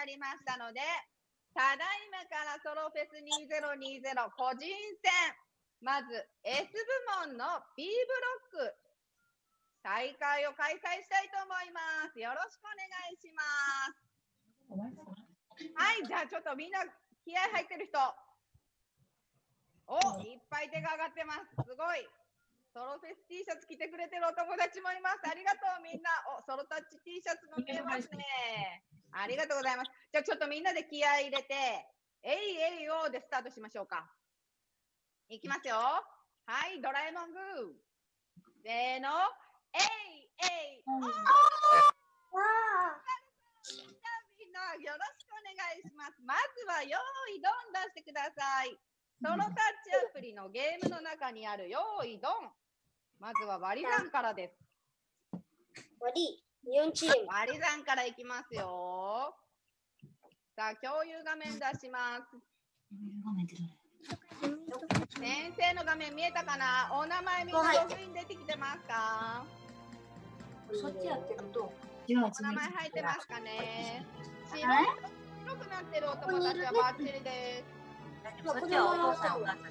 なりましたので、ただいまからソロフェス2020個人戦、まず S 部門の B ブロック、大会を開催したいと思います。よろしくお願いします。はい、じゃあちょっとみんな気合入ってる人。お、いっぱい手が上がってます。すごい。ソロフェス T シャツ着てくれてるお友達もいます。ありがとうみんな。お、ソロタッチ T シャツも見えますね。ありがとうございます。じゃあちょっとみんなで気合い入れて、えいえいおーでスタートしましょうか。いきますよ。はい、ドラえもんグー。せーの、えいえいおー。みんなよろしくお願いします。まずはよーいどん出してください。ソロタッチアプリのゲームの中にあるよーいどん。まずは割り算からです。 割り、4チーム。 割り算からいきますよ。さあ、共有画面出します。先生の画面見えたかな？お名前みんなログイン出てきてますか？ そっちやってると。 お名前入ってますかね？白くなってるお友達はバッチリです。 そっちはお父さんお母さん。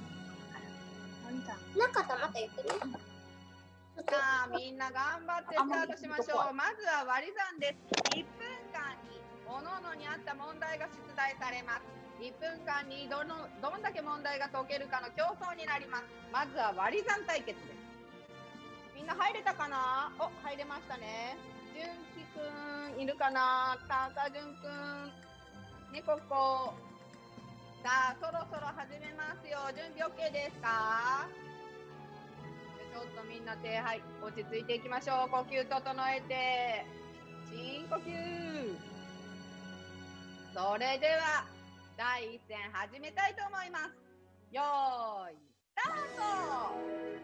なかったらまた言ってね。 さあ、みんな頑張ってスタートしましょう。まずは割り算です。1分間に各々に合った問題が出題されます。1分間にどんだけ問題が解けるかの競争になります。まずは割り算対決です。みんな入れたかな？お、入れましたね。じゅんきくんいるかな？たかじゅんくん、ねここ。さあ、そろそろ始めますよ。準備 OK ですか？ちょっとみんな手、はい、落ち着いていきましょう。呼吸整えて、深呼吸。それでは第一戦始めたいと思います。よーいスタート。さ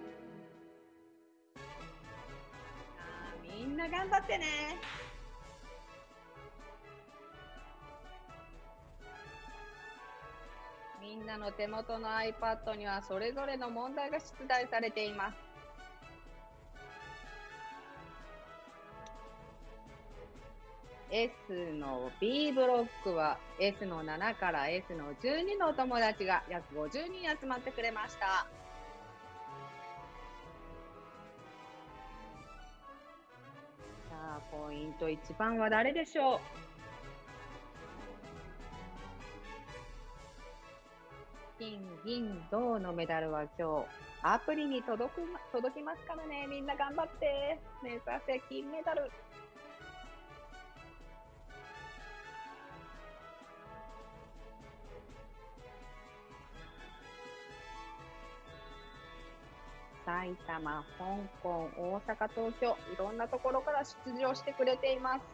あ、みんな頑張ってね。みんなの手元の iPad にはそれぞれの問題が出題されています。S の B ブロックは S の7から S の12のお友達が約50人集まってくれました。さあ、ポイント1番は誰でしょう？金、銀、銅のメダルは今日アプリに届きますからね。みんな頑張って目指せ金メダル。埼玉、香港、大阪、東京、いろんなところから出場してくれています。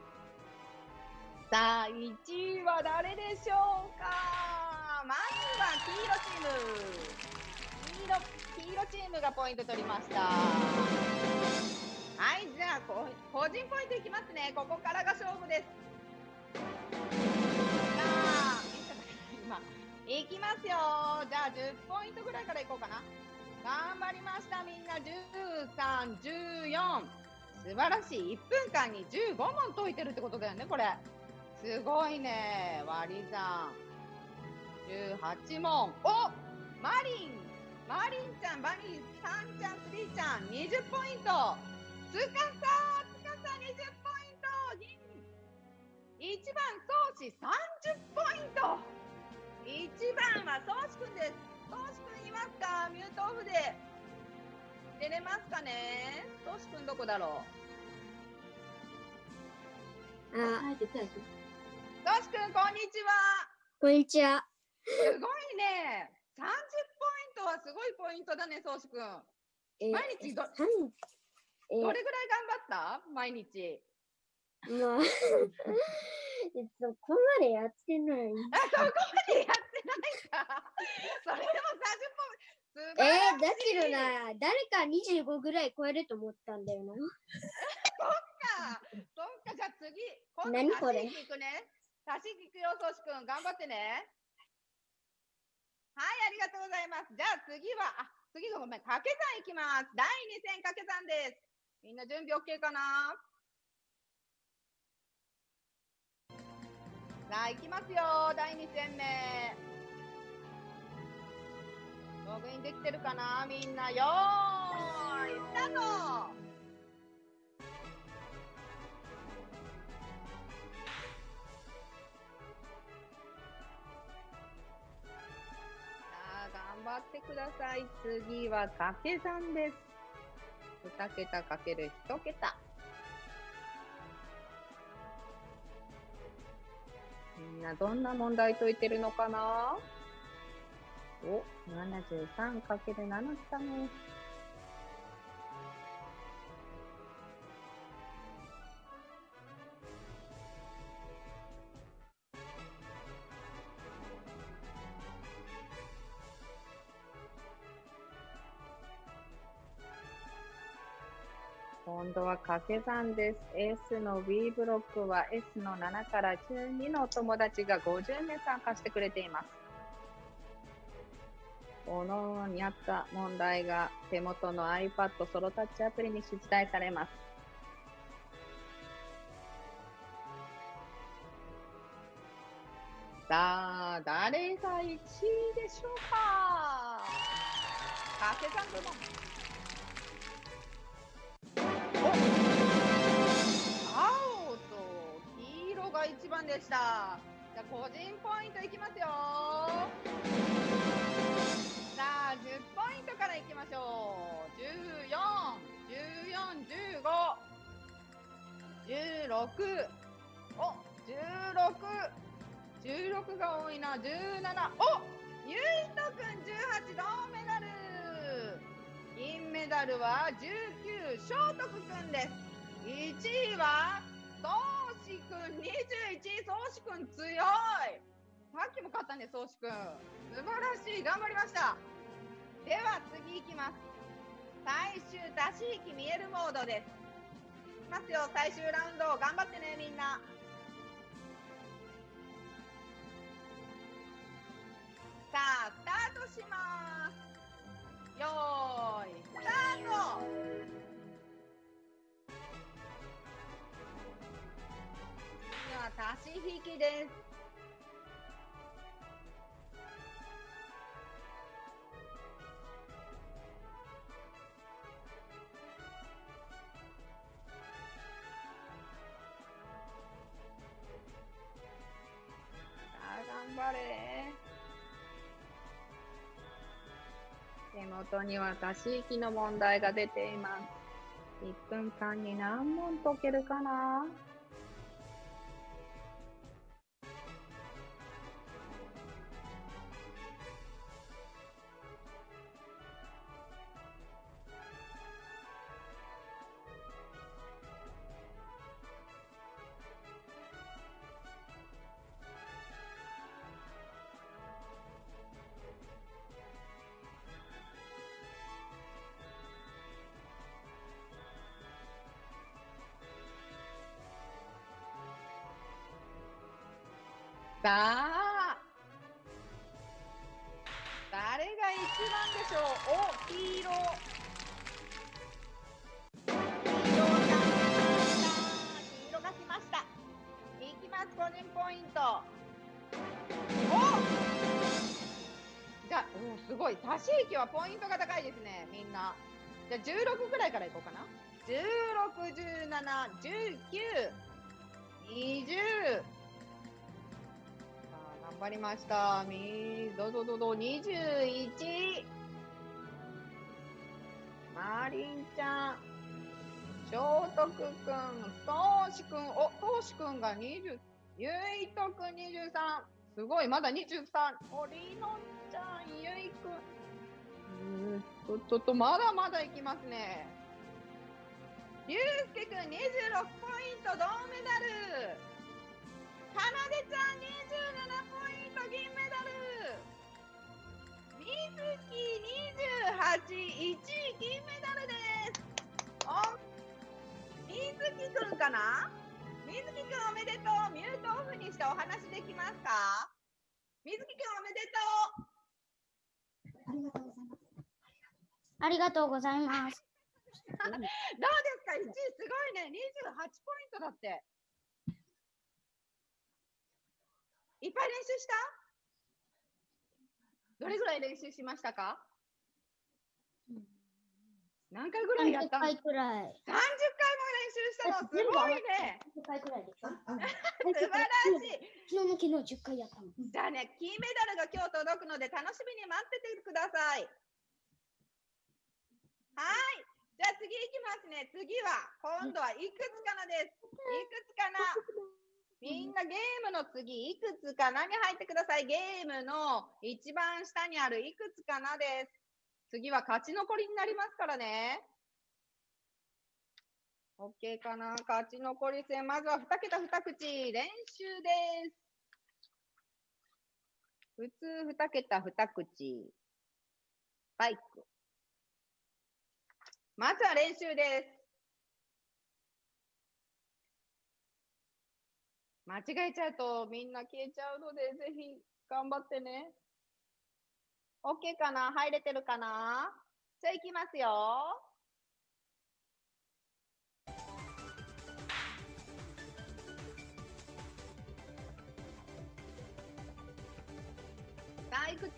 さあ、1位は誰でしょうか？まずは黄色チーム。黄色チームがポイント取りました。はい、じゃあ個人ポイントいきますね。ここからが勝負です。さあ、今いきますよ。じゃあ10ポイントぐらいからいこうかな。頑張りましたみんな。13、14、素晴らしい。1分間に15問解いてるってことだよね。これすごいね。割り算18問。お、マリンちゃん、バニーさんちゃん、スリーちゃん20ポイント。つかさ20ポイント。1番宗師30ポイント。1番は宗師くんです。宗師くんいますか？ミュートオフで出れますかね？宗師くんどこだろう？宗師くんこんにちは。 こんにちは。 すごいね。30ポイントはすごいポイントだね、宗師くん。毎日どれぐらい頑張った？毎日。 まあ、そこまでやってない。 そこまでやってないか。それでも30ポイント。 だけどな、誰か25ぐらい超えると思ったんだよな。 そっか、じゃあ次、今度足し引きいくね。足し引きいくよ、宗師くん。頑張ってね。はい、ありがとうございます。じゃあ次がごめん、掛け算いきます。第2戦掛け算です。みんな準備 OK かな？ さあ、いきますよ。第2戦目。ログインできてるかなみんな。よーい、スタート。頑張ってください。次は掛け算です。2桁かける1桁。みんなどんな問題解いてるのかな？お、73かける7来たね。今度は掛け算です。S の B ブロックは S の7から12のお友達が50名参加してくれています。このにあった問題が手元の iPad ソロタッチアプリに出題されます。さあ、誰が1位でしょうか？掛け算部門。青と黄色が1番でした。じゃあ個人ポイントいきますよ。さあ、10ポイントからいきましょう。14、14、15、16、お、16、16が多いな。17、お、ゆいとくん18、銅メダル。銀メダルは19、翔徳くんです。1位は宗志くん21、宗志くん強い。さっきも勝ったね、宗志くん。素晴らしい、頑張りました。では次いきます。最終足し引き見えるモードです。いきますよ、最終ラウンド。頑張ってね、みんな。さあ、スタートします。よーい、スタート。次は足し引きです。頑張れ。手元には足し引きの問題が出ています。1分間に何問解けるかな？さあ、誰が一番でしょう？お、黄色。黄色が来ました。いきます、個人ポイント。お、じゃあ、すごい。足し引きはポイントが高いですね、みんな。じゃあ16ぐらいからいこうかな。16、17、19、20。頑張りました。21。マリンちゃん。聖徳くん。宗志くん。お、宗志くんが20。ゆいとくん23。すごい、まだ23。お、りのちゃん、ゆいくん。ちょっとまだまだいきますね。りゅうすけくん26ポイント、銅メダル。かなでちゃん27ポイント、銀メダル。みずき28、1位金メダルです。みずきくんかな？みずきくんおめでとう。ミュートオフにしてお話できますか？みずきくんおめでとう。 ありがとうございます。 どうですか？ 1 位すごいね。28ポイントだって。 いっぱい練習した？どれぐらい練習しましたか？何回ぐらいやったの？ 30回くらい。 30回も練習したの、すごいね。 10回くらいでしょ。 素晴らしい。 昨日10回やったの。 じゃあね、金メダルが今日届くので楽しみに待っててください。はい。じゃあ次いきますね。次は、今度はいくつかなです。いくつかな。みんなゲームの次、いくつかなに入ってください。ゲームの一番下にあるいくつかなです。次は勝ち残りになりますからね。OK かな。勝ち残り戦。まずは2桁2口。練習です。普通2桁2口。バイク。まずは練習です。間違えちゃうとみんな消えちゃうので、ぜひ頑張ってね。OK かな？入れてるかな？じゃあいきますよ。さあ、いくつ？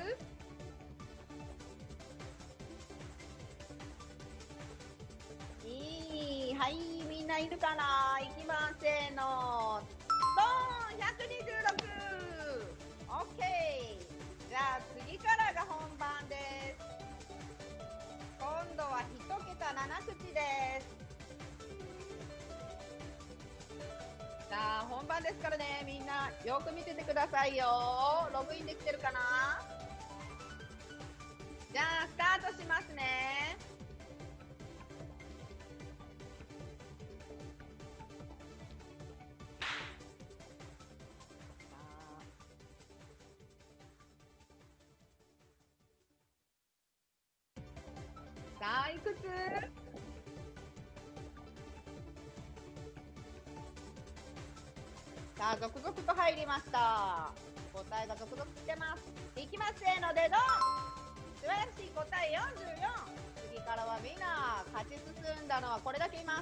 はい、みんないるかな？いきます。せーの。ドーン !126! OK! じゃあ次からが本番です。今度は1桁7口です。さあ、本番ですからね、みんなよく見ててくださいよ。ログインできてるかな？じゃあ、スタートしますね。さあ、いくつ？さあ、続々と入りました。答えが続々来てます。いきます。せーのでドン！素晴らしい。答え44。次からはみんな勝ち進んだのはこれだけいます。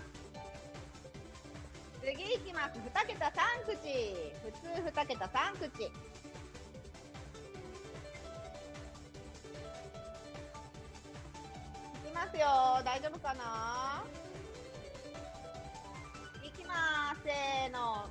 次いきます。2桁3口。普通2桁3口。いきますよ。大丈夫かな？いきます。せーの。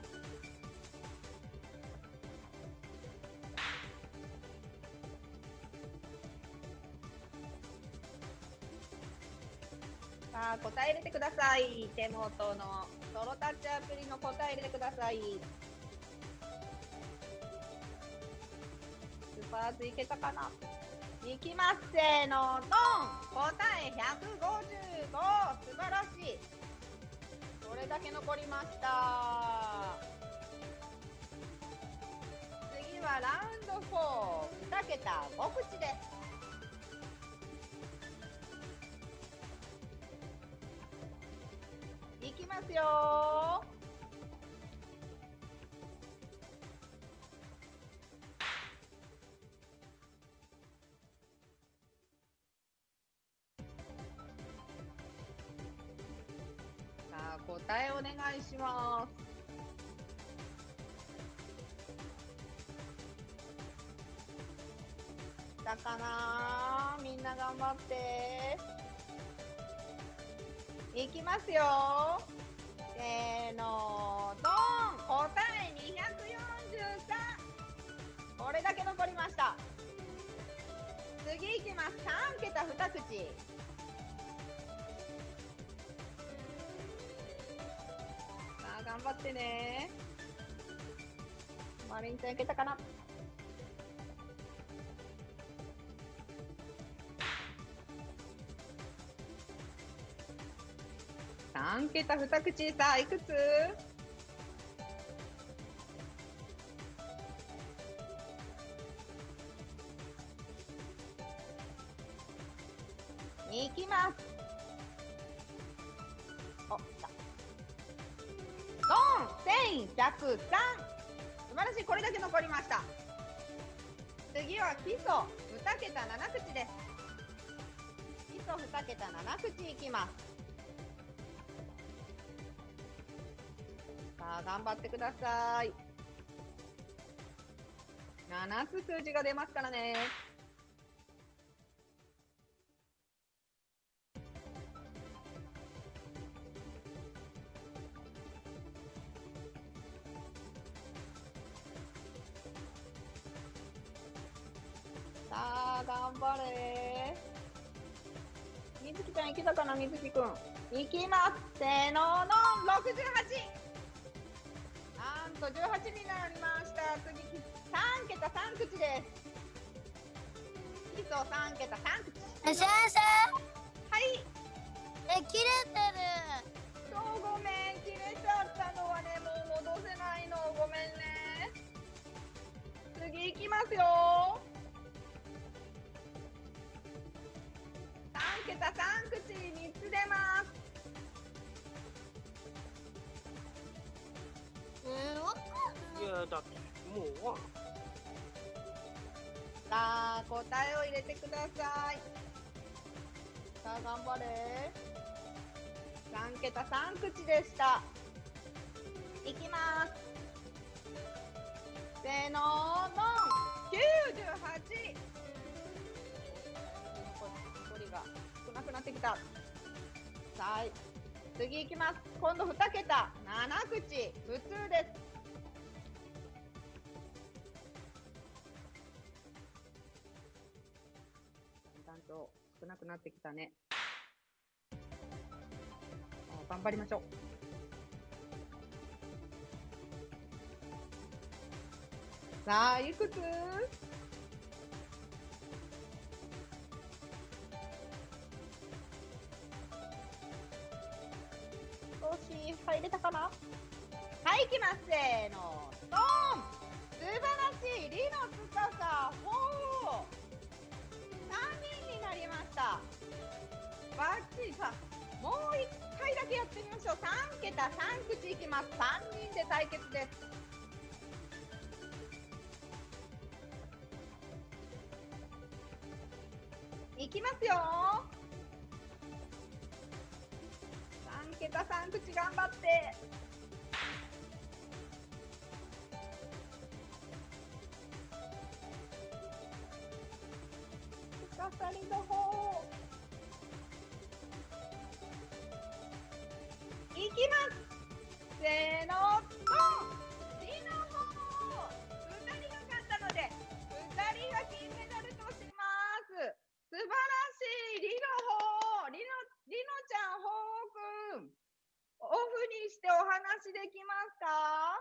さあ、答え入れてください。手元のソロタッチアプリの答え入れてください。スパーズいけたかな？いきます。せーの、ドン！答え155。素晴らしい。それだけ残りました。次はラウンド4。2桁5口です。いきますよ。さあ、答えお願いします。だかな？みんな頑張って。いきますよ。せーの、ドン！答え243。これだけ残りました。次いきます。3桁2口。さあ、頑張ってね。マリンちゃんいけたかな？3桁2口。さあ、いくつ？いきます。お、来た。ドン！ 1103。素晴らしい。これだけ残りました。次は基礎2桁7口です。基礎2桁7口いきます。さあ、頑張ってください。 7つ数字が出ますからね。さあ、頑張れ。みずきちゃんいけたかな、みずきくん。いきます。せーのの68。なんと18になりました。次、3桁3口です。基礎3桁3口。 先生、 はい。 切れてる。 そう、ごめん。切れちゃったのはね、もう戻せないの。ごめんね。次いきますよ。3桁3口3つ出ます。 わかんない。 いや、だってもうさあ、答えを入れてください。さあ、頑張れ。3桁3口でした。いきます。せーのの98。残りが少なくなってきた。さあ、次いきます。今度2桁7口普通です。だんだんと少なくなってきたね。頑張りましょう。さあ、いくつ？少し入れたかな？はい、いきます。せーの、ドーン！素晴らしい。リのつかさ、ほー。3人になりました。バッチリさ、もう1回だけやってみましょう。3桁3口いきます。3人で対決です。いきますよ。3桁3口頑張って。つかさりの方。いきます。せーの、ドン！リの方。2人が勝ったので、2人が金メダルとします。素晴らしい。リの方。リノちゃん、ホーくん。オフにしてお話できますか？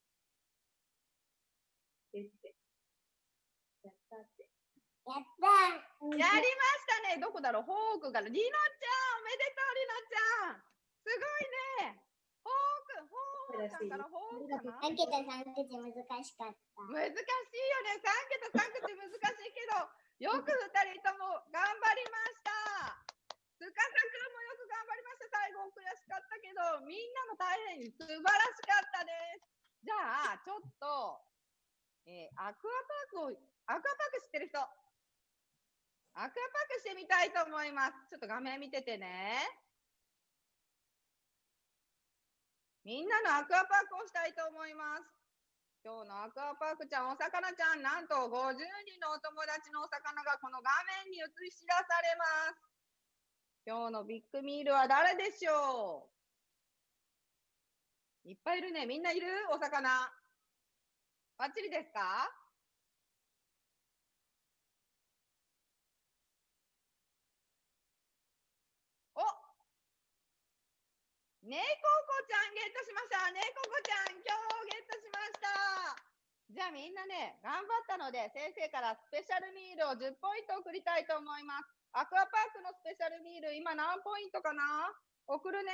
って。やったって。 やったやりましたね。どこだろう、ホークが。リノちゃん、おめでとう、リノちゃん。すごいね。ホークさんからホークかな。 3桁3口難しかった。 難しいよね。3桁3口難しいけど、よく2人とも頑張りました。司くんもよく頑張りました。最後悔しかったけど、みんなも大変素晴らしかったです。じゃあ、ちょっと、アクアパーク知ってる人、アクアパークしてみたいと思います。ちょっと画面見ててね。みんなのアクアパークをしたいと思います。今日のアクアパークちゃん、お魚ちゃん、なんと50人のお友達のお魚がこの画面に映し出されます。今日のビッグミールは誰でしょう？いっぱいいるね。みんないる？お魚。バッチリですか？お、ねここちゃんゲットしました。ねここちゃん、今日ゲットしました。じゃあみんなね、頑張ったので、先生からスペシャルミールを10ポイント送りたいと思います。アクアパークのスペシャルミール、今何ポイントかな？送るね。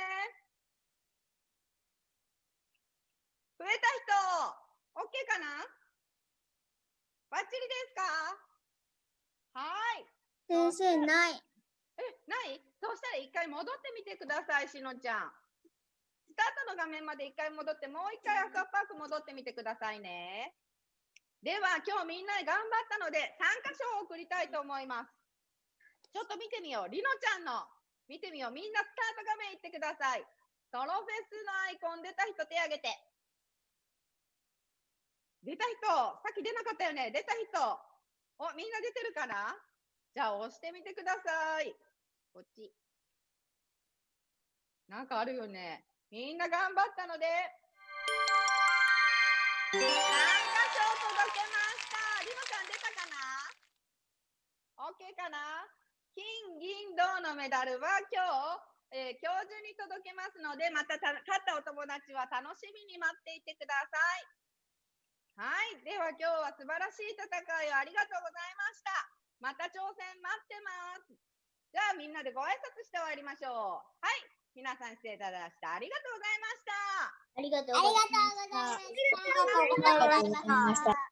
増えた人、OK かな？バッチリですか？はい。 先生ない。 ない？そうしたら一回戻ってみてください、しのちゃん。スタートの画面まで一回戻って、もう一回アクアパーク戻ってみてくださいね。では、今日みんなで頑張ったので、3箇所を送りたいと思います。ちょっと見てみよう。りのちゃんの。見てみよう。みんなスタート画面行ってください。ソロフェスのアイコン出た人手挙げて。 出た人、さっき出なかったよね。出た人。お、みんな出てるかな？じゃあ押してみてください。こっち。なんかあるよね。みんな頑張ったので、参加賞届けました。リノちゃん出たかな？ OK かな？金、銀、銅のメダルは今日、今日中に届けますので、また勝ったお友達は楽しみに待っていてください。はい。では今日は素晴らしい戦いをありがとうございました。また挑戦待ってます。じゃあみんなでご挨拶して終わりましょう。はい。皆さん失礼いただきました。ありがとうございました。 ありがとうありがとうございました。 ありがとうございました。